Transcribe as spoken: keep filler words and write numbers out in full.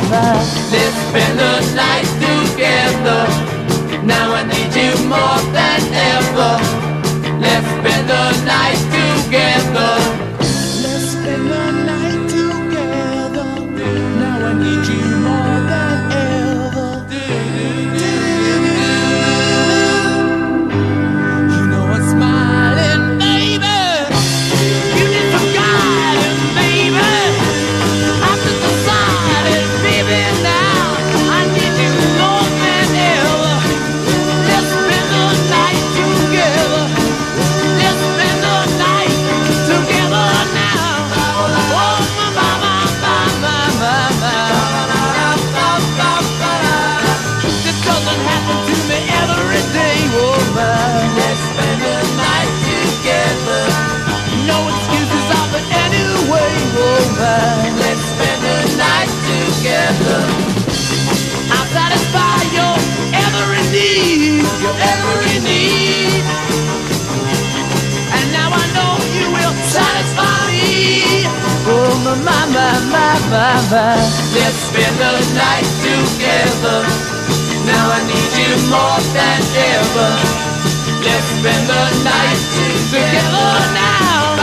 my. Let's spend the night together. Now I need you more than ever. Let's spend the night together. Let's spend the night together. Now I need you more than ever. You know I'm smiling, baby. You need some guidance, baby. I've just decided, baby, now I need you more than ever. Let's spend the night together. Let's spend the night together now. Oh, my, my, my, my, my, my, my. This doesn't happen to me every day, oh my. Let's spend the night together. No excuses of it anyway, oh my. Let's spend the night together. I'll satisfy your every need, your every need. And now I know you will satisfy me. Oh my, my, my, my, my, my. Let's spend the night together. Now I need you more than ever. Let's spend the night together now.